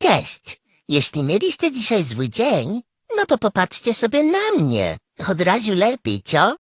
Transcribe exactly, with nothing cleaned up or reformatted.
Cześć! Jeśli mieliście dzisiaj zły dzień, no to popatrzcie sobie na mnie. Od razu lepiej, co?